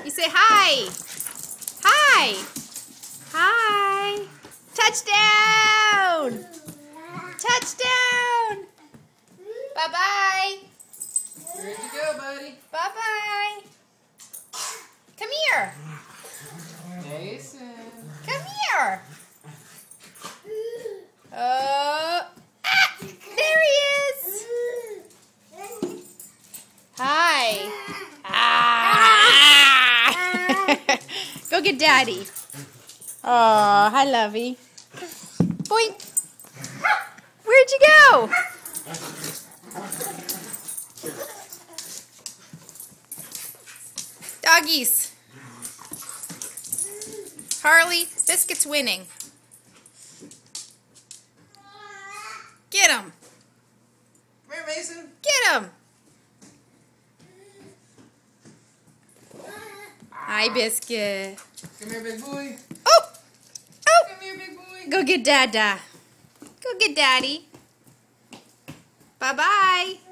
You say hi. Hi. Hi. Touchdown. Touchdown. Bye-bye. Where'd you go, buddy? Bye-bye. Come here. Mason. Come here. There he is. Hi. Go get Daddy. Oh, hi, Lovey. Boink. Where'd you go? Doggies. Harley, Biscuit's winning. Get him. Come here, Mason. Get him. Hi, Biscuit. Come here, big boy. Oh. Oh. Come here, big boy. Go get Dada. Go get Daddy. Bye-bye.